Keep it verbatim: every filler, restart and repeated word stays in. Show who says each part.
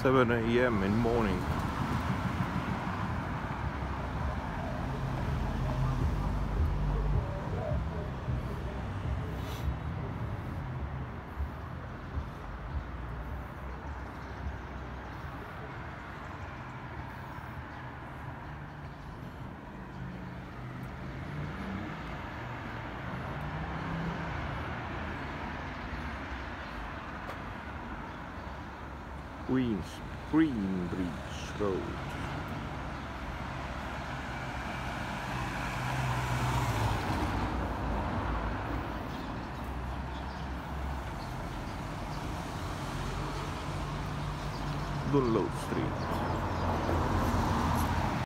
Speaker 1: seven A M in the morning. Queens Greenbridge Road. Dunlop Street.